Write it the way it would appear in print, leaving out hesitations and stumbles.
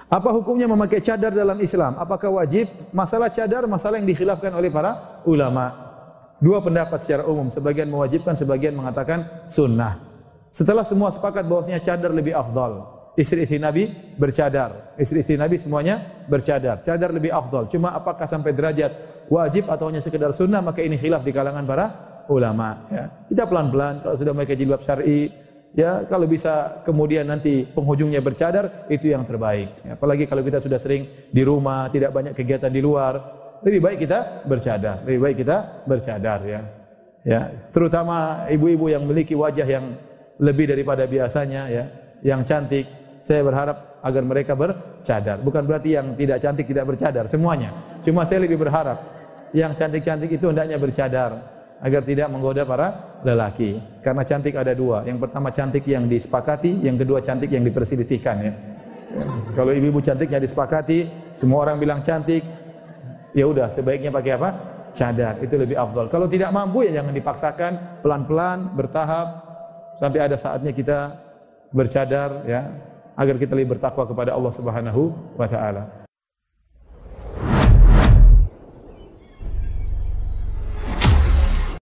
Apa hukumnya memakai cadar dalam Islam? Apakah wajib? Masalah cadar masalah yang dikhilafkan oleh para ulama. Dua pendapat secara umum, sebagian mewajibkan, sebagian mengatakan sunnah. Setelah semua sepakat bahwasanya cadar lebih afdal. Istri-istri Nabi bercadar. Istri-istri Nabi semuanya bercadar. Cadar lebih afdal. Cuma apakah sampai derajat wajib atau hanya sekedar sunnah, maka ini khilaf di kalangan para ulama. Ya. Kita pelan-pelan, kalau sudah memakai jilbab syar'i, ya kalau bisa kemudian nanti penghujungnya bercadar, itu yang terbaik. Ya, apalagi kalau kita sudah sering di rumah, tidak banyak kegiatan di luar, lebih baik kita bercadar. Lebih baik kita bercadar, ya. Ya, terutama ibu-ibu yang memiliki wajah yang lebih daripada biasanya, ya, yang cantik. Saya berharap agar mereka bercadar. Bukan berarti yang tidak cantik tidak bercadar, semuanya. Cuma saya lebih berharap yang cantik-cantik itu hendaknya bercadar agar tidak menggoda para lelaki. Karena cantik ada dua. Yang pertama cantik yang disepakati, yang kedua cantik yang diperselisihkan, ya. Kalau ibu-ibu cantiknya disepakati, semua orang bilang cantik, ya udah sebaiknya pakai apa? Cadar. Itu lebih afdal. Kalau tidak mampu ya jangan dipaksakan, pelan-pelan, bertahap sampai ada saatnya kita bercadar, ya, agar kita lebih bertakwa kepada Allah Subhanahu wa taala.